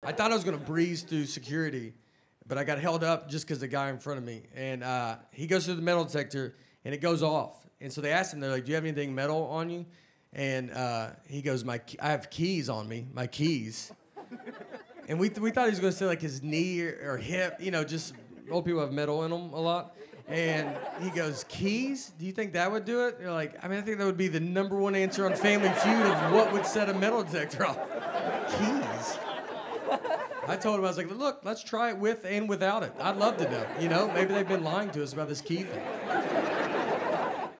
I thought I was gonna breeze through security, but I got held up just because the guy in front of me. And he goes through the metal detector, and it goes off. And so they asked him, they're like, "Do you have anything metal on you?" And he goes, I have keys on me, my keys. And we thought he was gonna say like his knee or hip, you know, just old people have metal in them a lot. And he goes, "Keys? Do you think that would do it?" You're like, I mean, I think that would be the #1 answer on Family Feud of what would set a metal detector off. Keys. I told him, I was like, "Look, let's try it with and without it. I'd love to know. You know, maybe they've been lying to us about this key thing."